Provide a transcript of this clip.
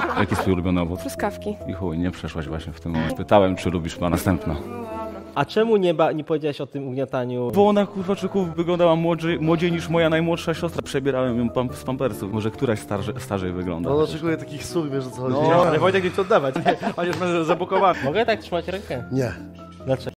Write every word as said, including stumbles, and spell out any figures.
Jaki jest twój ulubiony owoc? Truskawki. I chuj, nie przeszłaś właśnie w tym momencie. Pytałem, czy lubisz chyba następna. A czemu nie, ba nie powiedziałeś o tym ugniataniu? Bo ona, kurwa, czyków wyglądała młodziej, młodziej niż moja najmłodsza siostra. Przebierałem ją pam z pampersów. Może któraś starze, starzej wygląda. On oczekuje takich słów, wiesz o co chodzi. No, ale Wojtek nie chce oddawać. On jest zabukowany. Mogę tak trzymać rękę? Nie. Dlaczego?